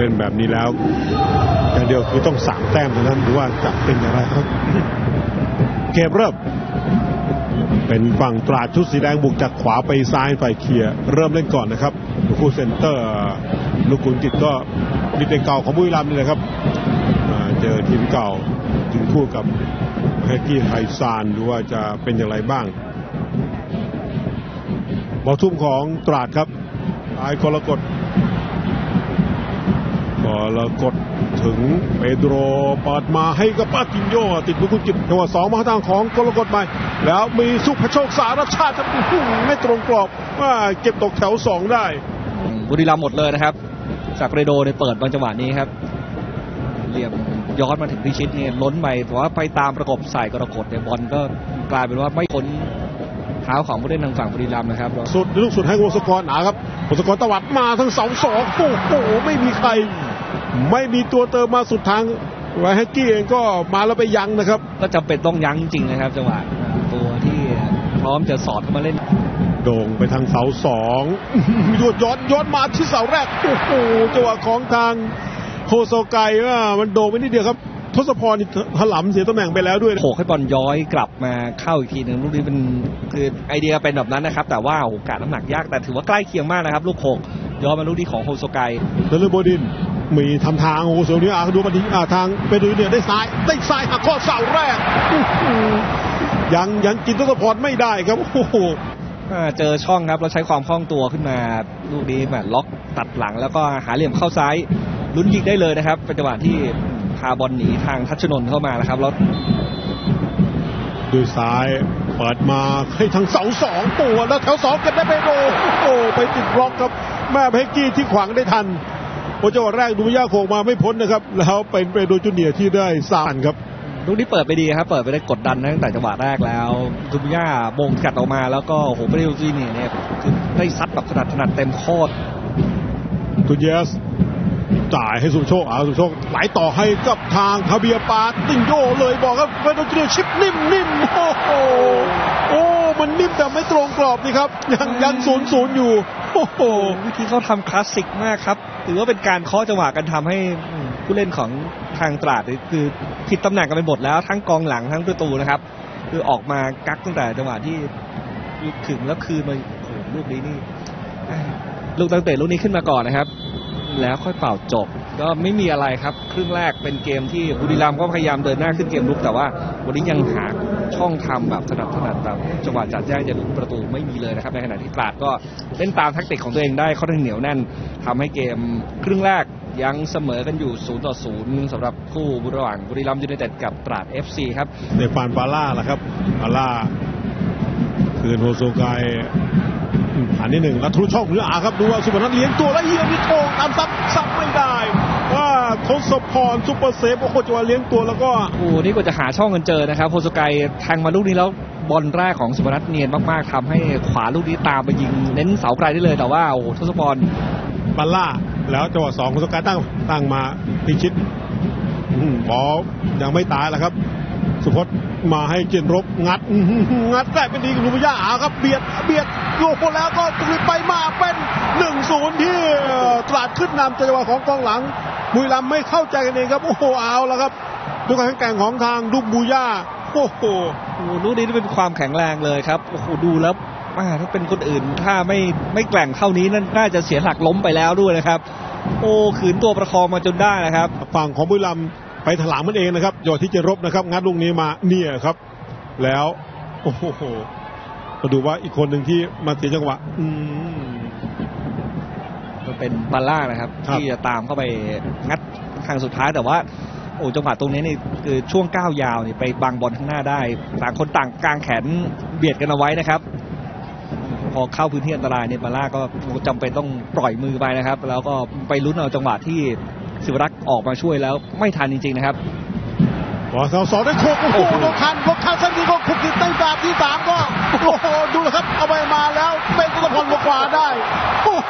ล่นแบบนี้แล้วอย่างเดียวคือต้อง3 แต้มเท่านั้นหรือว่าจะเป็นอย่างไรครับเกมเริ่มเป็นฝั่งตราดชุดสีแดงบุกจากขวาไปซ้ายฝ่ายเคลียร์เริ่มเล่นก่อนนะครับคู่เซนเตอร์ลูกกุลกิจก็มีเป็นเก่าของบุรีรัมย์นี่แหละครับเจอทีมเก่าถึงคู่กับแฮกกี้ไฮซานหรือว่าจะเป็นอย่างไรบ้างบอลทุ่มของตราดครับไอ้กรกฎถึงเปโดรเปิดมาให้กับปาตินโยติดลูกกุลกิจจังหวะ2มาทางของกรกฎไปแล้วมีสุภโชคสารชาติไม่ตรงกรอบว่าเก็บตกแถว2ได้บุรีรัมย์หมดเลยนะครับจากเปโดรเนี่ยเปิดบางจังหวะนี้ครับเหลี่ยมย้อนมาถึงพิชิตเนี่ยล้นไปแต่ว่าไปตามประกบใส่กรกฎเนี่ยบอลก็กลายเป็นว่าไม่พ้นเท้าของผู้เล่นทางฝั่งบุรีรัมย์นะครับลูกสุดให้วงศกรครับวงศกรตวัดมาทั้งเสา2โอ้โหไม่มีใครไม่มีตัวเติมมาสุดทางไวแฮกกี้เองก็มาแล้วไปยั้งนะครับก็จำเป็นต้องยั้งจริงนะครับจังหวะตัวที่พร้อมจะสอดเข้ามาเล่นโด่งไปทางเสา2ย้อนมาที่เสาแรกโอ้โหจังหวะของทางโฮโซไกว่ามันโด่งไปนิดเดียวครับทศพรถลำเสียตำแหน่งไปแล้วด้วยโขกให้บอลย้อยกลับมาเข้าอีกทีหนึ่งลูกนี้เป็นคือไอเดียเป็นแบบนั้นนะครับแต่ว่าโอกาสน้ำหนักยากแต่ถือว่าใกล้เคียงมากนะครับลูกโขกย้อนมาลูกนี้ของโฮโซไกเดลโบดินมีทำทางโอ้โหเสียวนี้ดูมาดีทางไปดูเนี่ยได้ซ้ายหักข้อเสาแรกยังกินทศพรไม่ได้ครับโอ้โหเจอช่องครับเราใช้ความคล่องตัวขึ้นมาลูกนี้แบบล็อกตัดหลังแล้วก็หาเหลี่ยมเข้าซ้ายลุ้นยิงได้เลยนะครับเป็นจังหวะที่พาบอลหนีทางทัชนนท์เข้ามานะครับแล้วด้วยซ้ายเปิดมาให้ทางเสา2ตัวแล้วแถว2กันได้ไปโดโอ้ไปติดบล็อกครับแม่เพกกี้ที่ขวางได้ทันโอ้จังหวะแรกดูมิยาโขกมาไม่พ้นนะครับแล้วเป็นไปโดจูเนียร์ที่ได้3ครับลูกนี้เปิดไปดีครับเปิดไปได้กดดันตั้งแต่จังหวะแรกแล้วดูมิยาโมงกัดออกมาแล้วก็โอ้โหเปโดจูเนียร์เนี่ยคือได้ซัดแบบถนัดเต็มข้อตูเยสจ่ายให้สุโชคสุโชคไหลต่อให้กับทางฮาเบียปาติงโยเลยบอกครับเปโดจูเนียร์ชิปนิ่มโอ้มันนิ่มแต่ไม่ตรงกรอบนี่ครับยัง0-0อยู่โอ้โหวิธีเขาทำคลาสสิกมากครับถือว่าเป็นการเคาะจังหวะกันทำให้ผู้เล่นของทางตราดคือผิดตำแหน่งกันไปหมดแล้วทั้งกองหลังทั้งประตูนะครับคือออกมากักตั้งแต่จังหวะที่ถึงแล้วคืนมาลูกนี้นี่ลูกตั้งแต่ลูกนี้ขึ้นมาก่อนนะครับแล้วค่อยเป่าจบก็ไม่มีอะไรครับครึ่งแรกเป็นเกมที่บุรีรัมย์ก็พยายามเดินหน้าขึ้นเกมลุกแต่ว่าวันนี้ยังหาช่องทำแบบถนัดแบบจังหวะจัดแจ้งจะลุ้นประตูไม่มีเลยนะครับในขณะที่ตราดก็เล่นตามแทคติกของตัวเองได้ค่อนข้างเหนียวแน่นทำให้เกมครึ่งแรกยังเสมอกันอยู่0-0สำหรับคู่ระหว่างบุรีรัมย์ยูไนเต็ดกับตราด FC ครับในฟานปาล่าล่ะครับปาล่าคืนโฮโซไกอันนี้1แล้วทะลุช่องหรือครับดูว่าสุพนัทเลี้ยงตัวแล้วเอียงนี่โค้งตามซับไม่ได้ว่าทศพรซุปเปอร์เซฟโอ้โหจังหวะเลี้ยงตัวแล้วก็โอ้นี่ก็จะหาช่องกันเจอนะครับโฮโซไกแทงมาลูกนี้แล้วบอลแรกของสุพนัทเนียนมากๆทำให้ขวาลูกนี้ตามไปยิงเน้นเสาไกลได้เลยแต่ว่าโอ้ทศพรบัลล่าแล้วจังหวะ2โฮโซไกตั้งมาพิชิตบอลยังไม่ตายแล้วครับสุพจน์มาให้เจนรบงัดได้เป็นดีกับลูมิยาครับเบียดโยกแล้วก็ตุลิไปมาเป็น 1-0 ที่ตราดขึ้นนำจังหวะของกองหลังบุรีรัมย์ไม่เข้าใจกันเองครับโอ้โหเอาแล้วครับด้วยการแข่งแกร่งของทางดุบูย่าโอ้โหลูกนี้เป็นความแข็งแรงเลยครับโอ้โหดูแล้วถ้าเป็นคนอื่นถ้าไม่แกร่งเท่านี้นั่นน่าจะเสียหลักล้มไปแล้วด้วยนะครับโอ้ขืนตัวประคองมาจนได้นะครับฝั่งของบุรีรัมย์ไปถลางมันเองนะครับโยที่จะรบนะครับงัดลูกนี้มาเนี่ยครับแล้วโอ้โหมาดูว่าอีกคนหนึ่งที่มาเสียจังหวะเป็นบาล่านะครับที่จะตามเข้าไปงัดทางสุดท้ายแต่ว่าโอ้จังหวะตรงนี้นี่คือช่วงก้าวยาวนี่ไปบังบอลข้างหน้าได้ต่างคนต่างกางแขนเบียดกันเอาไว้นะครับพอเข้าพื้นที่อันตรายเนี่ยบาล่าก็จำเป็นต้องปล่อยมือไปนะครับแล้วก็ไปลุ้นเอาจังหวะที่ศิวรักษ์ออกมาช่วยแล้วไม่ทันจริงๆนะครับพอเสาได้โคกโอ้โหโดนคันสักทีก็ขุดติดใต้ดาบที่3ก็โอ้โหดูนะครับเอาไปมาแล้วเป็นตุลพรขวาได้โอ้โห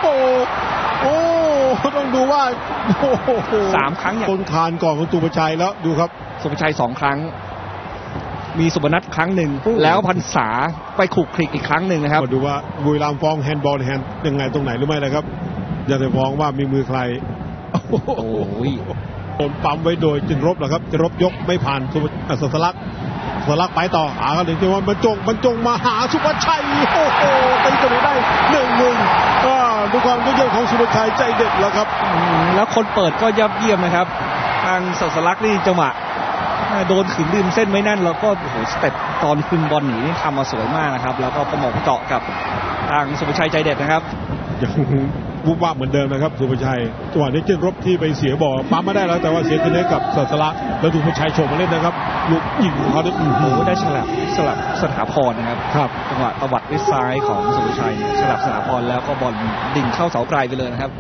ต้องดูว่าโอ้โห 3 ครั้งคนคานก่อนของสุภชัยแล้วดูครับสุภชัย2 ครั้งมีสุพนัทครั้งหนึ่งแล้วพรรษาไปขุกคลิกอีกครั้งหนึ่งนะครับดูว่าบุรีรัมย์ฟ้องแฮนด์บอลแฮนด์ยังไงตรงไหนหรือไม่นะครับอย่าไปฟ้องว่ามีมือใครโอ้ยโดนปั๊มไว้โดยจินรบแหละครับจินรบยกไม่ผ่านสุสลักษณ์ไปต่อก็เดี๋ยวว่าบรรจงมาหาสุภชัยโอ้โหตีตัวนี้ได้1-1ดูความยอดเยี่ยมของสุภชัยใจเด็ดแล้วครับแล้วคนเปิดก็ยอดเยี่ยมนะครับทางสุสลักษณ์นี่จังหวะโดนขืนริมเส้นไม่แน่นแล้วก็โอ้โหสเต็ปตอนคืนบอลหนีนี่ทำมาสวยมากนะครับแล้วก็ประหมกเจาะกับทางสุภชัยใจเด็ดนะครับยังวุบวับเหมือนเดิมนะครับสุภชัยจังหวะนี้เจนรบที่ไปเสียบอลปั๊มมาได้แล้วแต่ว่าเสียคะแนนกับสุสลักษณ์แล้วสุภชัยโฉบมาเล่นนะครับลูกยิงของเขาได้ฉลับสถาพรนะครับจังหวะตวัดด้วยซ้ายของสุภชัยฉลับสถาพรแล้วก็บอลดิ่งเข้าเสาไกลไปเลยนะครับ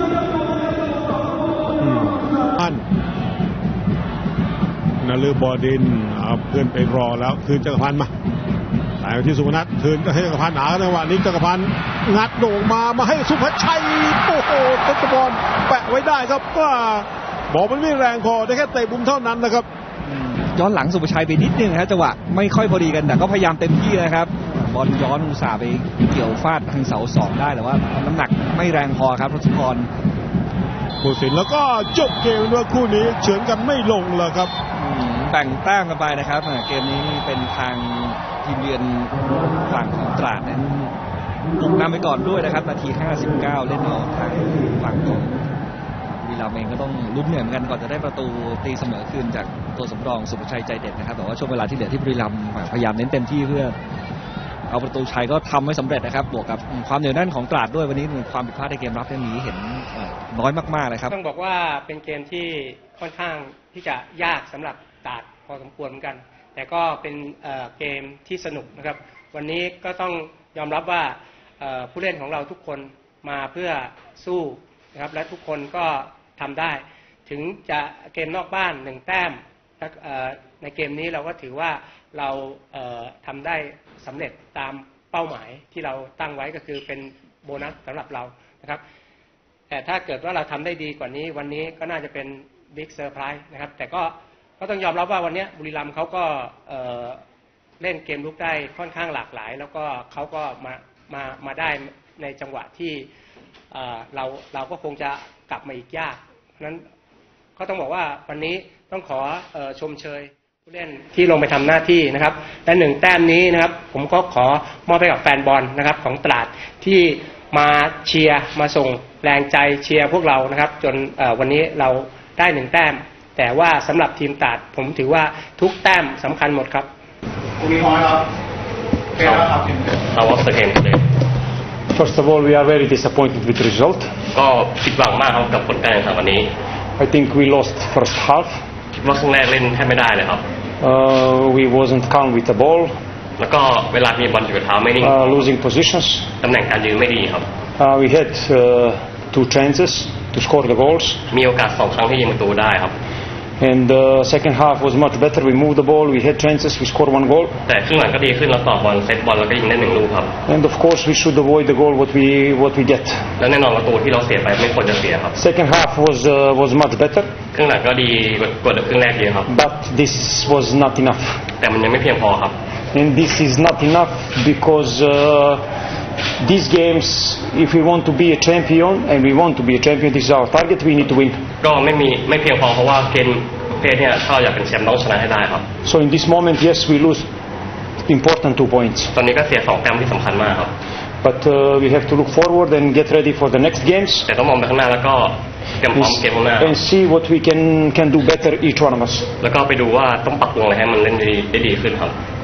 อันนฤบดินเอาเพื่อนไปรอแล้วคืนจักรพันธ์มาแต่ที่สุพนัทคืนให้จักรพันธ์ในจังหวะนี้จักรพันธ์งัดโด่งมาให้สุภชัยโอ้โหเตะบอลแปะไว้ได้ครับว่าบอกมันไม่แรงพอได้แค่เตะบุ้มเท่านั้นนะครับย้อนหลังสุภชัยไปนิดนึงครับจังหวะไม่ค่อยพอดีกันแต่ก็พยายามเต็มที่นะครับบอลย้อนอุตส่าห์ไปเกี่ยวฟาดทางเสาสองได้แต่ว่าน้ำหนักไม่แรงพอครับทศพรผู้สินแล้วก็จบเกมด้วยคู่นี้เฉือนกันไม่ลงเลยครับแบ่งแต้มกันไปนะครับเกมนี้เป็นทางทีมเยือนฝั่งของตราดนั้นบุกนำไปก่อนด้วยนะครับนาที59เล่นเอาทางฝั่งของบุรีรัมย์เองก็ต้องลุ้นเหนื่อยเหมือนกันก่อนจะได้ประตูตีเสมอคืนจากตัวสำรองสุภชัยใจเด็ดนะครับแต่ว่าช่วงเวลาที่เหลือที่บุรีรัมย์พยายามเน้นเต็มที่เพื่อเอาประตูชัยก็ทำไม่สำเร็จนะครับบวกกับความเหนียวแน่นของตราดด้วยวันนี้ความผิดพลาดในเกมรับนี้เห็นน้อยมากๆเลยครับต้องบอกว่าเป็นเกมที่ค่อนข้างที่จะยากสำหรับตราดพอสมควรเหมือนกันแต่ก็เป็นเกมที่สนุกนะครับวันนี้ก็ต้องยอมรับว่าผู้เล่นของเราทุกคนมาเพื่อสู้นะครับและทุกคนก็ทำได้ถึงจะเกมนอกบ้าน1แต้มในเกมนี้เราก็ถือว่าเราทำได้สำเร็จตามเป้าหมายที่เราตั้งไว้ก็คือเป็นโบนัสสำหรับเรานะครับแต่ถ้าเกิดว่าเราทำได้ดีกว่านี้วันนี้ก็น่าจะเป็นบิ๊กเซอร์ไพรส์นะครับแต่ก็ต้องยอมรับว่าวันนี้บุรีรัมย์เขาก็เล่นเกมลุกได้ค่อนข้างหลากหลายแล้วก็เขาก็มาได้ในจังหวะที่เราก็คงจะกลับมาอีกยากเพราะฉะนั้นก็ต้องบอกว่าวันนี้ต้องขอชมเชยผู้เล่นที่ลงไปทำหน้าที่นะครับและ1แต้มนี้นะครับผมก็ขอมอบให้กับแฟนบอลนะครับของตราดที่มาเชียร์มาส่งแรงใจเชียร์พวกเรานะครับจนวันนี้เราได้1แต้มแต่ว่าสำหรับทีมตราดผมถือว่าทุกแต้มสำคัญหมดครับคุณมีพอยครับ How was the game today? First of all, we are very disappointed with the result. ก็ผิดหวังมากครับกับผลการแข่งขันวันนี้ I think we lost first half. คิดว่าครึ่งแรกเล่นแทบไม่ได้เลยครับ We wasn't calm with the ball. แล้วก็เวลามีบอลอยู่กับเท้าไม่นิ่ง Losing positions. ตำแหน่งการยืนไม่ดีครับ We had 2 chances to score the goals. มีโอกาส2ครั้งที่ยิงประตูได้ครับ And the second half was much better. We moved the ball. We had chances. We scored 1 goal. แต่ครึ่งหลังก็ดีขึ้นเราต่อบอลเซตบอลแล้วก็ยิงได้1ลูกครับ And of course we should avoid the goal what we get. แล้วแน่นอนประตูที่เราเสียไปไม่ควรจะเสียครับ Second half was much better. ครึ่งหลังก็ดีกว่าครึ่งแรกเยอะครับ But this was not enough. แต่มันยังไม่เพียงพอครับ And this is not enough because these games, if we want to be a champion and we want to be a champion, this is our target. We need to win. ก็ไม่เพียงพอเพราะว่าเกมประเภทนี้ถ้าอยากเป็นแชมป์ต้องชนะให้ได้ครับ So in this moment, yes, we lose important 2 points. ตอนนี้ก็เสีย2แต้มที่สำคัญมากครับ But we have to look forward and get ready for the next games. แต่ต้องมองไปข้างหน้าแล้วก็เตรียมพร้อมเกมข้างหน้า And see what we can do better each one of us. แล้วก็ไปดูว่าต้องปรับปรุงอะไรให้มันเล่นได้ดีขึ้นครับ